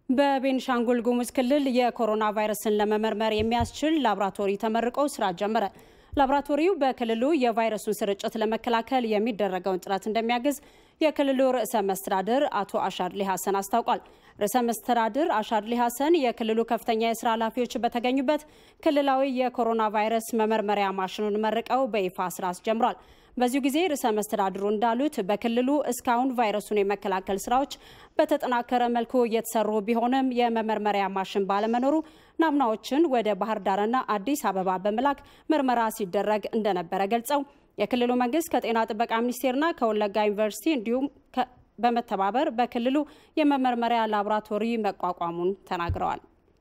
በቤንሻንጉል ጉሙዝ ክልል የኮሮና ቫይረስን ለመመርመር የሚያስችል ላብራቶሪ ተመርቆ ስራ ጀመረ። ላብራቶሪው በክልሉ የቫይረሱን ስርጭት ለመከላከል የሚደረገውን ጥረት እንደሚያግዝ የክልሉ ርዕሰ መስተዳድር አቶ አሻድሊ ሐሰን አስታውቋል። ርዕሰ መስተዳድር አሻድሊ ሐሰን የክልሉ ከፍተኛ የስራ ኃላፊዎች በተገኙበት ክልላዊ የኮሮና ቫይረስ መመርመሪያ ማሽኑን መርቀው በይፋ ስራ አስጀምሯል። በዚሁ ጊዜ ርዕሰ መስተዳድሩ እንዳሉት በክልሉ እስካሁን ቫይረሱን የመከላከል ስራዎች በተጠናከረ መልኩ እየተሰሩ ቢሆንም የመመርመሪያ ማሽን ባለመኖሩ ናሙናዎችን ወደ ባህር ዳርና አዲስ አበባ በመላክ ምርመራ ሲደረግ እንደነበረ ገልጸው የክልሉ መንግስት ከጤና ጥበቃ ሚኒስቴርና ከወለጋ ዩኒቨርሲቲ እንዲሁም በመተባበር በክልሉ የመመርመሪያ ላቦራቶሪ መቋቋሙን ተናግረዋል።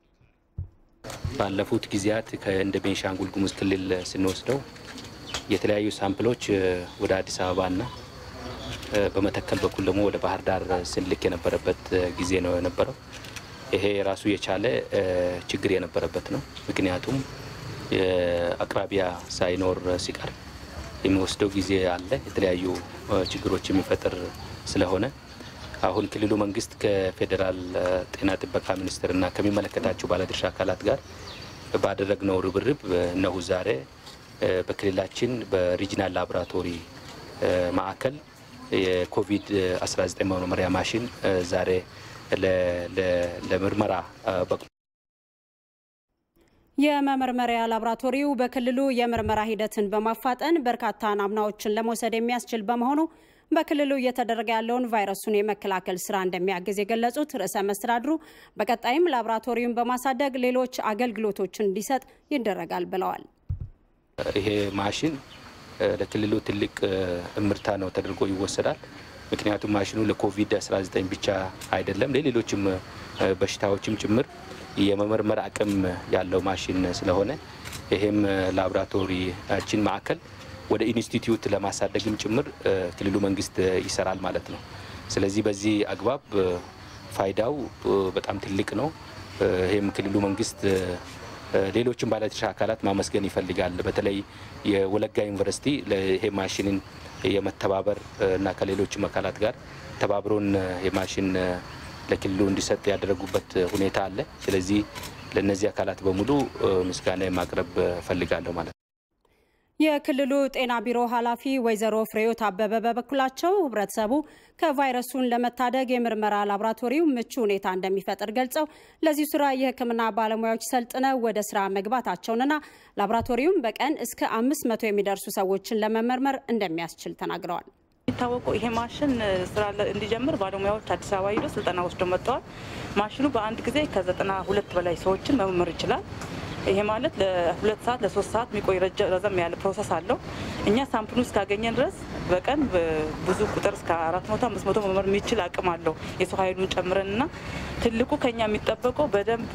ባለፉት ጊዜያት እንደ ቤንሻንጉል ጉሙዝ ክልል ስንወስደው የተለያዩ ሳምፕሎች ወደ አዲስ አበባና በመተከል በኩል ደግሞ ወደ ባህር ዳር ስንልክ የነበረበት ጊዜ ነው የነበረው። ይሄ ራሱ የቻለ ችግር የነበረበት ነው። ምክንያቱም አቅራቢያ ሳይኖር ሲቀር የሚወስደው ጊዜ አለ፣ የተለያዩ ችግሮች የሚፈጥር ስለሆነ አሁን ክልሉ መንግስት ከፌዴራል ጤና ጥበቃ ሚኒስቴርና ከሚመለከታቸው ባለድርሻ አካላት ጋር ባደረግነው ርብርብ ነው ዛሬ በክልላችን በሪጂናል ላቦራቶሪ ማዕከል የኮቪድ-19 መመርመሪያ ማሽን ዛሬ ለምርመራ የመመርመሪያ ላቦራቶሪው በክልሉ የምርመራ ሂደትን በማፋጠን በርካታ ናሙናዎችን ለመውሰድ የሚያስችል በመሆኑ በክልሉ እየተደረገ ያለውን ቫይረሱን የመከላከል ስራ እንደሚያግዝ የገለጹት ርዕሰ መስተዳድሩ በቀጣይም ላቦራቶሪውን በማሳደግ ሌሎች አገልግሎቶችን እንዲሰጥ ይደረጋል ብለዋል። ይሄ ማሽን ለክልሉ ትልቅ እምርታ ነው ተደርጎ ይወሰዳል። ምክንያቱም ማሽኑ ለኮቪድ-19 ብቻ አይደለም፣ ለሌሎችም በሽታዎችም ጭምር የመመርመር አቅም ያለው ማሽን ስለሆነ ይሄም ላቦራቶሪያችን ማዕከል ወደ ኢንስቲትዩት ለማሳደግም ጭምር ክልሉ መንግስት ይሰራል ማለት ነው። ስለዚህ በዚህ አግባብ ፋይዳው በጣም ትልቅ ነው። ይሄም ክልሉ መንግስት ሌሎችን ባለድርሻ አካላት ማመስገን ይፈልጋል። በተለይ የወለጋ ዩኒቨርሲቲ ለይሄ ማሽንን የመተባበር እና ከሌሎችም አካላት ጋር ተባብሮን የማሽን ለክልሉ እንዲሰጥ ያደረጉበት ሁኔታ አለ። ስለዚህ ለነዚህ አካላት በሙሉ ምስጋና ማቅረብ ፈልጋለሁ ማለት ነው። የክልሉ ጤና ቢሮ ኃላፊ ወይዘሮ ፍሬዮት አበበ በበኩላቸው ህብረተሰቡ ከቫይረሱን ለመታደግ የምርመራ ላቦራቶሪው ምቹ ሁኔታ እንደሚፈጥር ገልጸው ለዚህ ስራ የሕክምና ባለሙያዎች ሰልጥነው ወደ ስራ መግባታቸውንና ላቦራቶሪውም በቀን እስከ 500 የሚደርሱ ሰዎችን ለመመርመር እንደሚያስችል ተናግረዋል። ይታወቀው ይሄ ማሽን ስራ እንዲጀምር ባለሙያዎች አዲስ አበባ ሄደው ስልጠና ወስደው መጥተዋል። ማሽኑ በአንድ ጊዜ ከ92 በላይ ሰዎችን መመርመር ይችላል። ይሄ ማለት ለ2 ሰዓት ለ3 ሰዓት የሚቆይ ረዘም ያለ ፕሮሰስ አለው። እኛ ሳምፕሉን እስካገኘን ድረስ በቀን ብዙ ቁጥር እስከ 400 500 መመርመር የሚችል አቅም አለው የሰው ኃይሉን ጨምረንና ትልቁ ከኛ የሚጠበቀው በደንብ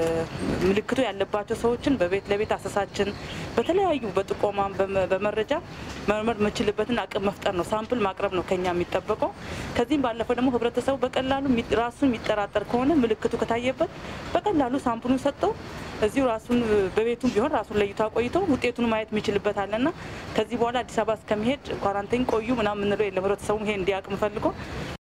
ምልክቱ ያለባቸው ሰዎችን በቤት ለቤት አሰሳችን በተለያዩ በጥቆማ በመረጃ መመርመር የምንችልበትን አቅም መፍጠር ነው። ሳምፕል ማቅረብ ነው ከኛ የሚጠበቀው። ከዚህም ባለፈው ደግሞ ህብረተሰቡ በቀላሉ ራሱን የሚጠራጠር ከሆነ ምልክቱ ከታየበት በቀላሉ ሳምፕሉን ሰጥተው እዚሁ ራሱን በቤቱም ቢሆን ራሱን ለይቶ አቆይቶ ውጤቱን ማየት የሚችልበት አለና ከዚህ በኋላ አዲስ አበባ እስከሚሄድ ኳራንታይን ቆዩ ምናምን ምንለው የለም። ህብረተሰቡ ይሄ እንዲያውቅ ፈልጎ